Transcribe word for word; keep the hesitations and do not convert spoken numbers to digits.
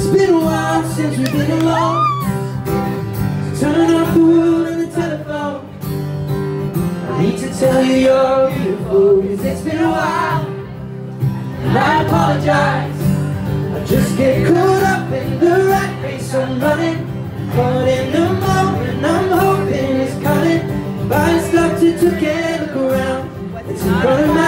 It's been a while since we've been alone. So turn off the world and the telephone. I need to tell you you're beautiful, cause it's been a while. And I apologize, I just get caught up in the rat race I'm running. But in the moment I'm hoping it's coming. But I stopped to take a look around. It's in front of my